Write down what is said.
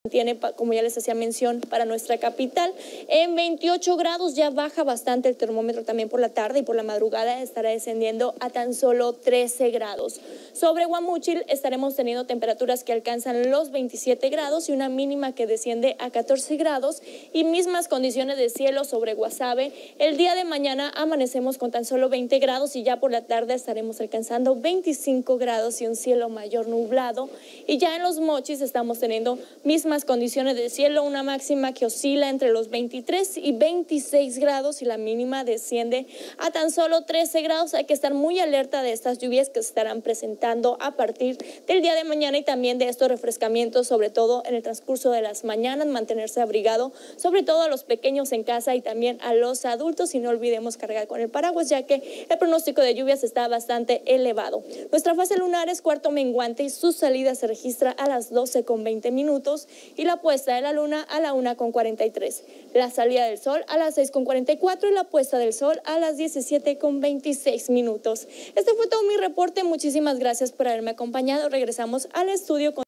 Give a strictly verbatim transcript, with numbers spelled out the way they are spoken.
Tiene, como ya les hacía mención, para nuestra capital en veintiocho grados. Ya baja bastante el termómetro también por la tarde, y por la madrugada estará descendiendo a tan solo trece grados. Sobre Guamúchil estaremos teniendo temperaturas que alcanzan los veintisiete grados y una mínima que desciende a catorce grados, y mismas condiciones de cielo sobre Guasave. El día de mañana amanecemos con tan solo veinte grados, y ya por la tarde estaremos alcanzando veinticinco grados y un cielo mayor nublado. Y ya en Los Mochis estamos teniendo mismas condiciones de cielo, una máxima que oscila entre los veintitrés y veintiséis grados, y la mínima desciende a tan solo trece grados. Hay que estar muy alerta de estas lluvias que se estarán presentando a partir del día de mañana, y también de estos refrescamientos, sobre todo en el transcurso de las mañanas. Mantenerse abrigado, sobre todo a los pequeños en casa y también a los adultos, y no olvidemos cargar con el paraguas, ya que el pronóstico de lluvias está bastante elevado. Nuestra fase lunar es cuarto menguante y su salida se registra a las doce con veinte minutos, y la puesta de la luna a la una con cuarenta y tres. La salida del sol a las seis con cuarenta y cuatro y la puesta del sol a las diecisiete con veintiséis minutos. Este fue todo mi reporte. Muchísimas gracias por haberme acompañado. Regresamos al estudio con